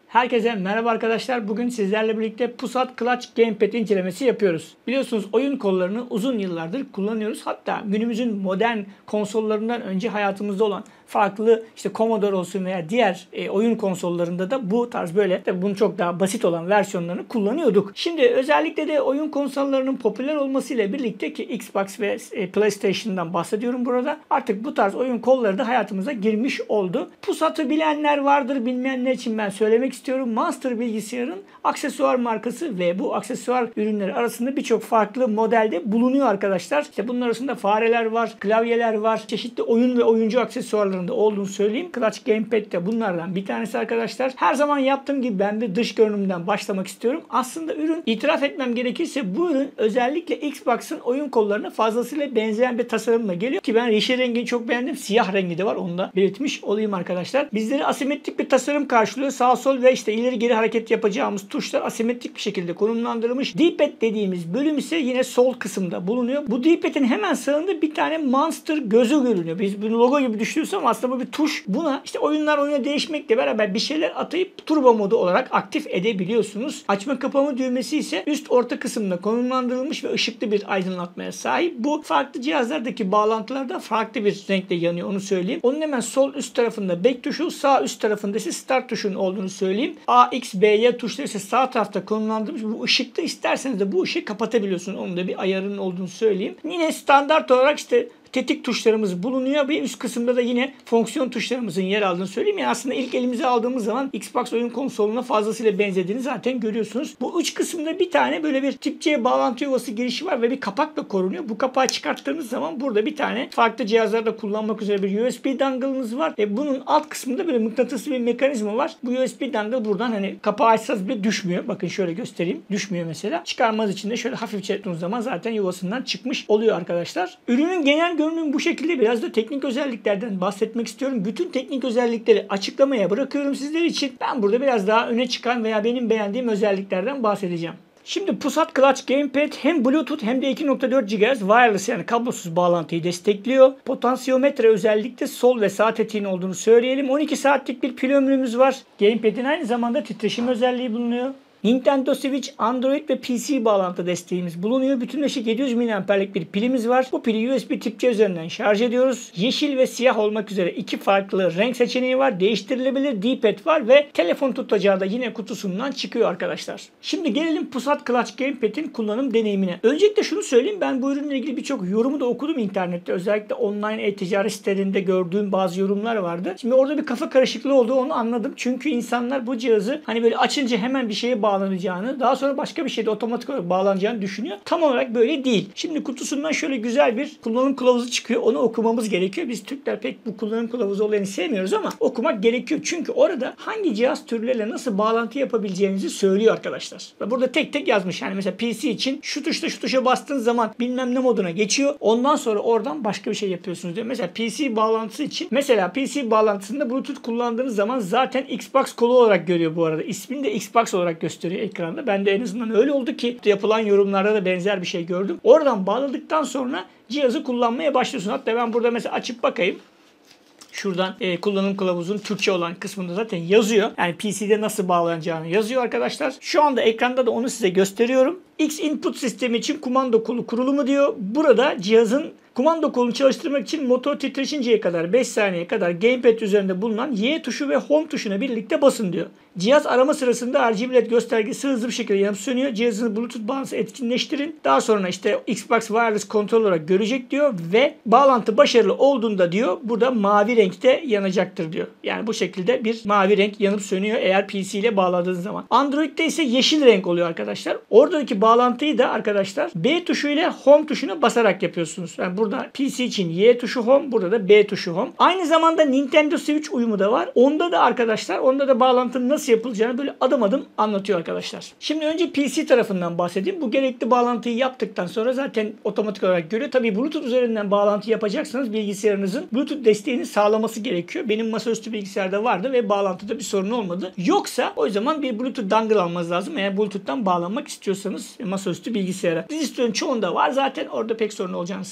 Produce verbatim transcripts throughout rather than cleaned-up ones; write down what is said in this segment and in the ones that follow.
Herkese merhaba arkadaşlar. Bugün sizlerle birlikte Pusat Clutch Gamepad incelemesi yapıyoruz. Biliyorsunuz oyun kollarını uzun yıllardır kullanıyoruz. Hatta günümüzün modern konsollarından önce hayatımızda olan farklı işte Commodore olsun veya diğer e, oyun konsollarında da bu tarz böyle tabii bunun çok daha basit olan versiyonlarını kullanıyorduk. Şimdi özellikle de oyun konsollarının popüler olmasıyla birlikte ki Xbox ve e, PlayStation'dan bahsediyorum burada. Artık bu tarz oyun kolları da hayatımıza girmiş oldu. Pusat'ı bilenler vardır, bilmeyenler için ben söylemek istiyorum. Monster bilgisayarın aksesuar markası ve bu aksesuar ürünleri arasında birçok farklı modelde bulunuyor arkadaşlar. İşte bunun arasında fareler var, klavyeler var, çeşitli oyun ve oyuncu aksesuarlarında olduğunu söyleyeyim. Clutch Gamepad de bunlardan bir tanesi arkadaşlar. Her zaman yaptığım gibi ben de dış görünümden başlamak istiyorum. Aslında ürün, itiraf etmem gerekirse bu ürün özellikle Xbox'ın oyun kollarına fazlasıyla benzeyen bir tasarımla geliyor. Ki ben yeşil rengini çok beğendim. Siyah rengi de var. Onu da belirtmiş olayım arkadaşlar. Bizleri asimetrik bir tasarım karşılıyor. Sağ sol ve işte ileri geri hareket yapacağımız tuşlar asimetrik bir şekilde konumlandırılmış. D-pad dediğimiz bölüm ise yine sol kısımda bulunuyor. Bu D-pad'in hemen sağında bir tane Monster gözü görünüyor. Biz bunu logo gibi düşünüyoruz ama aslında bu bir tuş. Buna işte oyunlar oyuna değişmekle beraber bir şeyler atayıp turbo modu olarak aktif edebiliyorsunuz. Açma kapama düğmesi ise üst orta kısımda konumlandırılmış ve ışıklı bir aydınlatmaya sahip. Bu farklı cihazlardaki bağlantılarda farklı bir renkte yanıyor, onu söyleyeyim. Onun hemen sol üst tarafında back tuşu, sağ üst tarafında ise start tuşunun olduğunu söyleyeyim. A, X, B, Y tuşları ise sağ tarafta konumlandırılmış. Bu ışıkta isterseniz de bu ışığı kapatabiliyorsunuz. Onun da bir ayarının olduğunu söyleyeyim. Yine standart olarak işte tetik tuşlarımız bulunuyor ve üst kısımda da yine fonksiyon tuşlarımızın yer aldığını söyleyeyim. Yani aslında ilk elimize aldığımız zaman Xbox oyun konsoluna fazlasıyla benzediğini zaten görüyorsunuz. Bu uç kısımda bir tane böyle bir tip C bağlantı yuvası girişi var ve bir kapakla korunuyor. Bu kapağı çıkarttığınız zaman burada bir tane farklı cihazlarda kullanmak üzere bir U S B dongle'ınız var ve bunun alt kısmında böyle mıknatıslı bir mekanizma var. Bu U S B dongle buradan hani kapağı açsanız bile düşmüyor. Bakın şöyle göstereyim. Düşmüyor mesela. Çıkarmanız için de şöyle hafifçe ettiğiniz zaman zaten yuvasından çıkmış oluyor arkadaşlar. Ürünün genel görünüm bu şekilde. Biraz da teknik özelliklerden bahsetmek istiyorum. Bütün teknik özellikleri açıklamaya bırakıyorum sizler için. Ben burada biraz daha öne çıkan veya benim beğendiğim özelliklerden bahsedeceğim. Şimdi Pusat Clutch Gamepad hem Bluetooth hem de iki nokta dört gigahertz wireless yani kablosuz bağlantıyı destekliyor. Potansiyometre özellikle sol ve sağ tetiğin olduğunu söyleyelim. on iki saatlik bir pil ömrümüz var. Gamepad'in aynı zamanda titreşim özelliği bulunuyor. Nintendo Switch, Android ve P C bağlantı desteğimiz bulunuyor. Bütünleşik yedi yüz miliamperlik bir pilimiz var. Bu pili U S B tip C üzerinden şarj ediyoruz. Yeşil ve siyah olmak üzere iki farklı renk seçeneği var. Değiştirilebilir D-pad var ve telefon tutacağı da yine kutusundan çıkıyor arkadaşlar. Şimdi gelelim Pusat Clutch Gamepad'in kullanım deneyimine. Öncelikle şunu söyleyeyim. Ben bu ürünle ilgili birçok yorumu da okudum internette. Özellikle online e-ticaret sitelerinde gördüğüm bazı yorumlar vardı. Şimdi orada bir kafa karışıklığı oldu, onu anladım. Çünkü insanlar bu cihazı hani böyle açınca hemen bir şeye bağlanacağını, daha sonra başka bir şeyde otomatik olarak bağlanacağını düşünüyor. Tam olarak böyle değil. Şimdi kutusundan şöyle güzel bir kullanım kılavuzu çıkıyor. Onu okumamız gerekiyor. Biz Türkler pek bu kullanım kılavuzu olayını sevmiyoruz ama okumak gerekiyor. Çünkü orada hangi cihaz türleriyle nasıl bağlantı yapabileceğinizi söylüyor arkadaşlar. Ve burada tek tek yazmış. Yani mesela P C için şu tuşla şu tuşa bastığınız zaman bilmem ne moduna geçiyor. Ondan sonra oradan başka bir şey yapıyorsunuz diyor. Mesela P C bağlantısı için mesela P C bağlantısında Bluetooth kullandığınız zaman zaten Xbox kolu olarak görüyor bu arada. İsmini de Xbox olarak gösteriyor ekranda. Ben de en azından öyle oldu ki yapılan yorumlarda da benzer bir şey gördüm. Oradan bağladıktan sonra cihazı kullanmaya başlıyorsun. Hatta ben burada mesela açıp bakayım. Şuradan e, kullanım kılavuzun Türkçe olan kısmında zaten yazıyor. Yani P C'de nasıl bağlanacağını yazıyor arkadaşlar. Şu anda ekranda da onu size gösteriyorum. X input sistemi için kumanda kolu kurulumu diyor. Burada cihazın kumanda kolunu çalıştırmak için motor titreşinceye kadar beş saniye kadar gamepad üzerinde bulunan Y tuşu ve home tuşuna birlikte basın diyor. Cihaz arama sırasında R G B L E D göstergesi hızlı bir şekilde yanıp sönüyor. Cihazın Bluetooth bağlantısı etkinleştirin. Daha sonra işte Xbox Wireless kontrol olarak görecek diyor ve bağlantı başarılı olduğunda diyor burada mavi renkte yanacaktır diyor. Yani bu şekilde bir mavi renk yanıp sönüyor eğer P C ile bağladığınız zaman. Android'de ise yeşil renk oluyor arkadaşlar. Oradaki bağlantıyı da arkadaşlar B tuşu ile home tuşuna basarak yapıyorsunuz. Yani burada P C için Y tuşu home, burada da B tuşu home. Aynı zamanda Nintendo Switch uyumu da var. Onda da arkadaşlar, onda da bağlantının nasıl yapılacağını böyle adım adım anlatıyor arkadaşlar. Şimdi önce P C tarafından bahsedeyim. Bu gerekli bağlantıyı yaptıktan sonra zaten otomatik olarak görüyor. Tabii Bluetooth üzerinden bağlantı yapacaksanız bilgisayarınızın Bluetooth desteğini sağlaması gerekiyor. Benim masaüstü bilgisayarda vardı ve bağlantıda bir sorun olmadı. Yoksa o zaman bir Bluetooth dongle almanız lazım. Eğer Bluetooth'tan bağlanmak istiyorsanız masaüstü bilgisayara. Dizüstülerin çoğunda var zaten. Orada pek sorun olacağını sanmıyorum.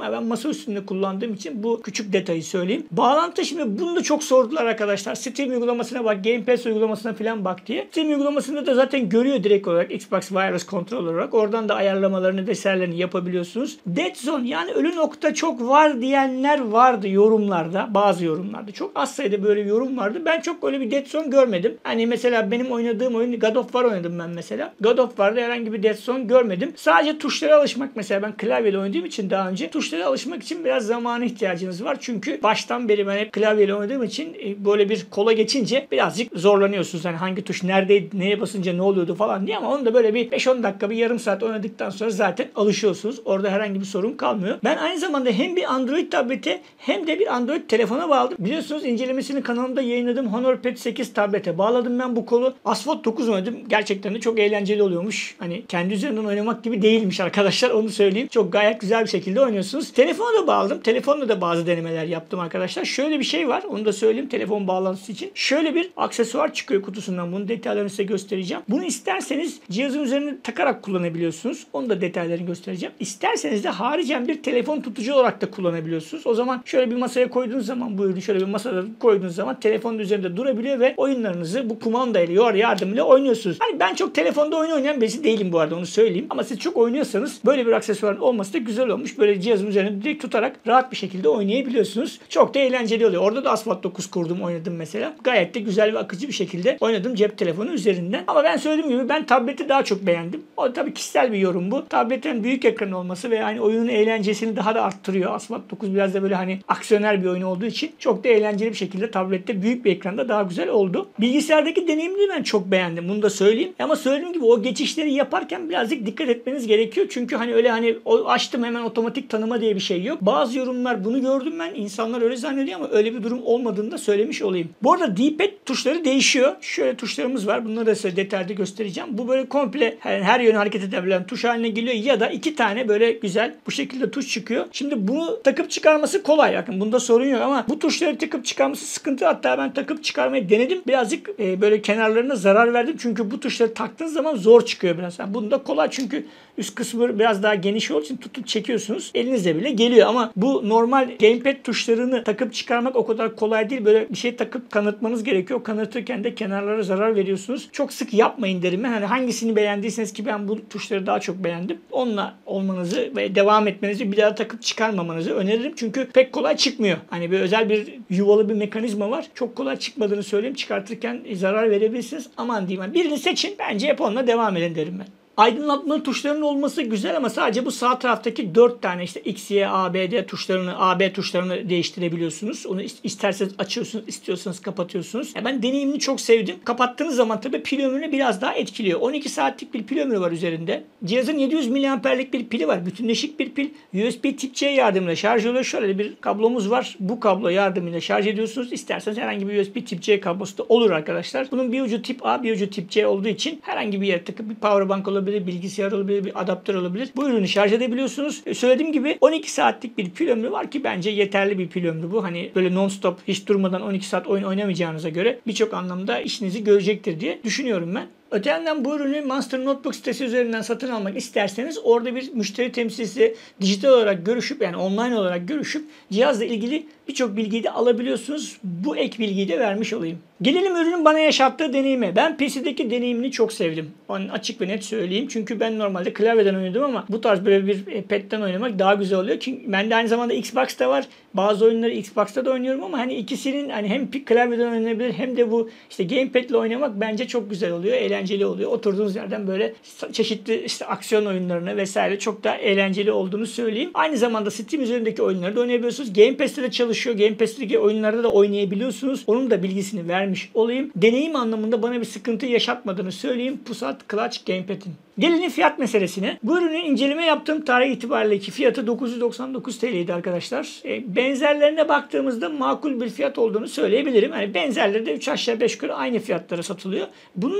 ama ben masa üstünde kullandığım için bu küçük detayı söyleyeyim. Bağlantı, şimdi bunu da çok sordular arkadaşlar. Steam uygulamasına bak, Game Pass uygulamasına falan bak diye. Steam uygulamasında da zaten görüyor direkt olarak Xbox Wireless Controller olarak. Oradan da ayarlamalarını vesairelerini yapabiliyorsunuz. Dead Zone, yani ölü nokta çok var diyenler vardı yorumlarda. Bazı yorumlarda. Çok az sayıda böyle yorum vardı. Ben çok öyle bir Dead Zone görmedim. Hani mesela benim oynadığım oyun God of War oynadım ben mesela. God of War'da herhangi bir Dead Zone görmedim. Sadece tuşlara alışmak, mesela ben klavyeyle oynadığım için daha önce tuşlara alışmak için biraz zamana ihtiyacınız var. Çünkü baştan beri ben hep klavyeyle oynadığım için böyle bir kola geçince birazcık zorlanıyorsunuz. Hani hangi tuş neredeydi, neye basınca ne oluyordu falan diye, ama onu da böyle bir beş on dakika, bir yarım saat oynadıktan sonra zaten alışıyorsunuz. Orada herhangi bir sorun kalmıyor. Ben aynı zamanda hem bir Android tablete hem de bir Android telefona bağladım. Biliyorsunuz incelemesini kanalımda yayınladım. Honor Pad sekiz tablete bağladım ben bu kolu. Asphalt dokuz oynadım. Gerçekten de çok eğlenceli oluyormuş. Hani kendi üzerinden oynamak gibi değilmiş arkadaşlar, onu söyleyeyim. Çok gayet güzel bir şekilde oynuyorsunuz. Telefona da bağladım. Telefonla da bazı denemeler yaptım arkadaşlar. Şöyle bir şey var. Onu da söyleyeyim telefon bağlantısı için. Şöyle bir aksesuar çıkıyor kutusundan. Bunun detaylarını size göstereceğim. Bunu isterseniz cihazın üzerine takarak kullanabiliyorsunuz. Onu da detaylarını göstereceğim. İsterseniz de haricen bir telefon tutucu olarak da kullanabiliyorsunuz. O zaman şöyle bir masaya koyduğunuz zaman, bu ürünü şöyle bir masada koyduğunuz zaman telefonun üzerinde durabiliyor ve oyunlarınızı bu kumandayla yardımıyla oynuyorsunuz. Hani ben çok telefonda oyun oynayan birisi değilim bu arada, onu söyleyeyim. Ama siz çok oynuyorsanız böyle bir aksesuarın olması da güzel olmuş. Böyle cihazın üzerine direkt tutarak rahat bir şekilde oynayabiliyorsunuz. Çok da eğlenceli oluyor. Orada da Asphalt dokuz kurdum, oynadım mesela. Gayet de güzel ve akıcı bir şekilde oynadım cep telefonu üzerinden. Ama ben söylediğim gibi ben tableti daha çok beğendim. O tabii kişisel bir yorum bu. Tabletin büyük ekran olması ve hani oyunun eğlencesini daha da arttırıyor. Asphalt dokuz biraz da böyle hani aksiyoner bir oyun olduğu için çok da eğlenceli bir şekilde tablette büyük bir ekranda daha güzel oldu. Bilgisayardaki deneyimini ben çok beğendim. Bunu da söyleyeyim. Ama söylediğim gibi o geçişleri yaparken birazcık dikkat etmeniz gerekiyor. Çünkü hani öyle hani açtım hemen otomatik tanıma diye bir şey yok. Bazı yorumlar, bunu gördüm ben. İnsanlar öyle zannediyor ama öyle bir durum olmadığını da söylemiş olayım. Bu arada D-pad tuşları değişiyor. Şöyle tuşlarımız var. Bunları da size detaylı göstereceğim. Bu böyle komple yani her yöne hareket edebilen tuş haline geliyor ya da iki tane böyle güzel bu şekilde tuş çıkıyor. Şimdi bunu takıp çıkarması kolay. Bakın bunda sorun yok ama bu tuşları takıp çıkarması sıkıntı. Hatta ben takıp çıkarmayı denedim. Birazcık e, böyle kenarlarına zarar verdim. Çünkü bu tuşları taktığınız zaman zor çıkıyor biraz. Yani bunda kolay çünkü üst kısmı biraz daha geniş olduğu için tutup çekiyorsunuz. Elinizde bile geliyor ama bu normal gamepad tuşlarını takıp çıkarmak o kadar kolay değil. Böyle bir şey takıp kanıtmanız gerekiyor. Kanıtırken de kenarlara zarar veriyorsunuz. Çok sık yapmayın derim ben. Hani hangisini beğendiyseniz, ki ben bu tuşları daha çok beğendim. Onunla olmanızı ve devam etmenizi, bir daha takıp çıkarmamanızı öneririm. Çünkü pek kolay çıkmıyor. Hani bir özel bir yuvalı bir mekanizma var. Çok kolay çıkmadığını söyleyeyim. Çıkartırken zarar verebilirsiniz. Aman diyeyim. Birini seçin. Bence hep onunla devam edin derim ben. Aydınlatma tuşlarının olması güzel ama sadece bu sağ taraftaki dört tane işte X, Y, A, B, D tuşlarını, A, B tuşlarını değiştirebiliyorsunuz. Onu isterseniz açıyorsunuz, istiyorsanız kapatıyorsunuz. Yani ben deneyimini çok sevdim. Kapattığınız zaman tabii pil ömrünü biraz daha etkiliyor. on iki saatlik bir pil ömrü var üzerinde. Cihazın yedi yüz miliamperlik bir pili var. Bütünleşik bir pil. U S B Tip C yardımıyla şarj oluyor. Şöyle bir kablomuz var. Bu kablo yardımıyla şarj ediyorsunuz. İsterseniz herhangi bir U S B Tip C kablosu da olur arkadaşlar. Bunun bir ucu tip A, bir ucu tip C olduğu için herhangi bir yere takıp bir powerbank olabilir, bilgisayar olabilir, bir adaptör olabilir. Bu ürünü şarj edebiliyorsunuz. Söylediğim gibi on iki saatlik bir pil ömrü var ki bence yeterli bir pil ömrü bu. Hani böyle non stop hiç durmadan on iki saat oyun oynamayacağınıza göre birçok anlamda işinizi görecektir diye düşünüyorum ben. Öte yandan bu ürünü Monster Notebook sitesi üzerinden satın almak isterseniz orada bir müşteri temsilcisi dijital olarak görüşüp, yani online olarak görüşüp cihazla ilgili birçok bilgiyi de alabiliyorsunuz. Bu ek bilgiyi de vermiş olayım. Gelelim ürünün bana yaşattığı deneyime. Ben P C'deki deneyimini çok sevdim. Onu açık ve net söyleyeyim. Çünkü ben normalde klavyeden oynadım ama bu tarz böyle bir pad'den oynamak daha güzel oluyor. Çünkü bende aynı zamanda Xbox'ta var. Bazı oyunları Xbox'ta da oynuyorum ama hani ikisinin hani hem klavyeden oynanabilir hem de bu işte gamepad'le oynamak bence çok güzel oluyor. Eğlenceli oluyor. Oturduğunuz yerden böyle çeşitli işte aksiyon oyunlarını vesaire çok daha eğlenceli olduğunu söyleyeyim. Aynı zamanda Steam üzerindeki oyunları da oynayabiliyorsunuz. Game Pass'te de çalışıyor. Game Pass'teki oyunlarda da oynayabiliyorsunuz. Onun da bilgisini vermiş olayım. Deneyim anlamında bana bir sıkıntı yaşatmadığını söyleyeyim Pusat Clutch Gamepad'in. Gelelim fiyat meselesine. Bu ürünün inceleme yaptığım tarih itibariyle ki fiyatı dokuz yüz doksan dokuz T L'ydi arkadaşlar. E, benzerlerine baktığımızda makul bir fiyat olduğunu söyleyebilirim. Yani benzerleri de üç aşağı beş yukarı aynı fiyatlara satılıyor. Bunun özelliği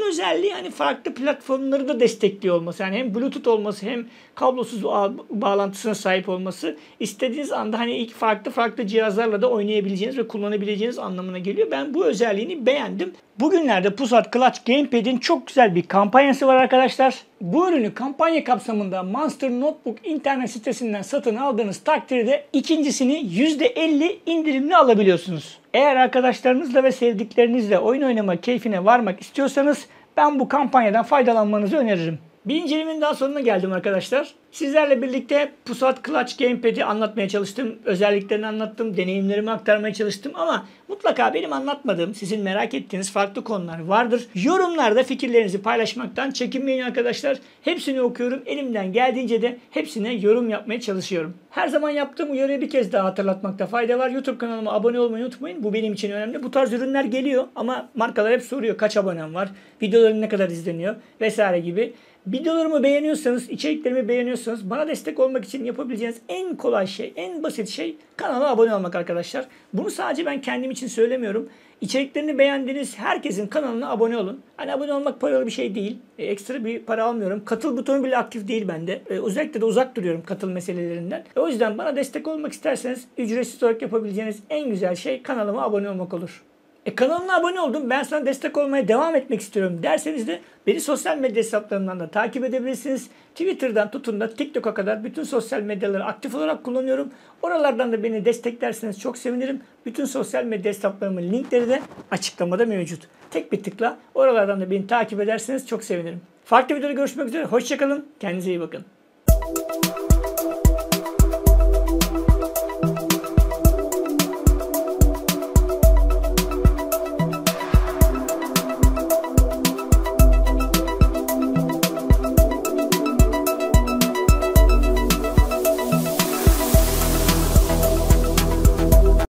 özelliği hani farklı platformları da destekliyor olması. Yani hem Bluetooth olması hem kablosuz ağ bağlantısına sahip olması istediğiniz anda hani ilk farklı farklı cihazlarla da oynayabileceğiniz ve kullanabileceğiniz anlamına geliyor. Ben bu özelliğini beğendim. Bugünlerde Pusat Clutch Gamepad'in çok güzel bir kampanyası var arkadaşlar. Bu ürünü kampanya kapsamında Monster Notebook internet sitesinden satın aldığınız takdirde ikincisini yüzde elli indirimli alabiliyorsunuz. Eğer arkadaşlarınızla ve sevdiklerinizle oyun oynama keyfine varmak istiyorsanız ben bu kampanyadan faydalanmanızı öneririm. Bir incelemenin daha sonuna geldim arkadaşlar. Sizlerle birlikte Pusat Clutch Gamepad'i anlatmaya çalıştım. Özelliklerini anlattım, deneyimlerimi aktarmaya çalıştım ama mutlaka benim anlatmadığım, sizin merak ettiğiniz farklı konular vardır. Yorumlarda fikirlerinizi paylaşmaktan çekinmeyin arkadaşlar. Hepsini okuyorum. Elimden geldiğince de hepsine yorum yapmaya çalışıyorum. Her zaman yaptığım uyarıyı bir kez daha hatırlatmakta fayda var. YouTube kanalıma abone olmayı unutmayın. Bu benim için önemli. Bu tarz ürünler geliyor ama markalar hep soruyor kaç abonem var, videoların ne kadar izleniyor vesaire gibi. Videolarımı beğeniyorsanız, içeriklerimi beğeniyorsanız bana destek olmak için yapabileceğiniz en kolay şey, en basit şey kanala abone olmak arkadaşlar. Bunu sadece ben kendim için söylemiyorum. İçeriklerini beğendiğiniz herkesin kanalına abone olun. Hani abone olmak paralı bir şey değil. E, ekstra bir para almıyorum. Katıl butonu bile aktif değil bende. E, özellikle de uzak duruyorum katıl meselelerinden. E, o yüzden bana destek olmak isterseniz ücretsiz olarak yapabileceğiniz en güzel şey kanalıma abone olmak olur. E kanalıma abone oldum, ben sana destek olmaya devam etmek istiyorum derseniz de beni sosyal medya hesaplarımdan da takip edebilirsiniz. Twitter'dan tutun da TikTok'a kadar bütün sosyal medyaları aktif olarak kullanıyorum. Oralardan da beni desteklerseniz çok sevinirim. Bütün sosyal medya hesaplarımın linkleri de açıklamada mevcut. Tek bir tıkla oralardan da beni takip ederseniz çok sevinirim. Farklı videoda görüşmek üzere. Hoşçakalın. Kendinize iyi bakın.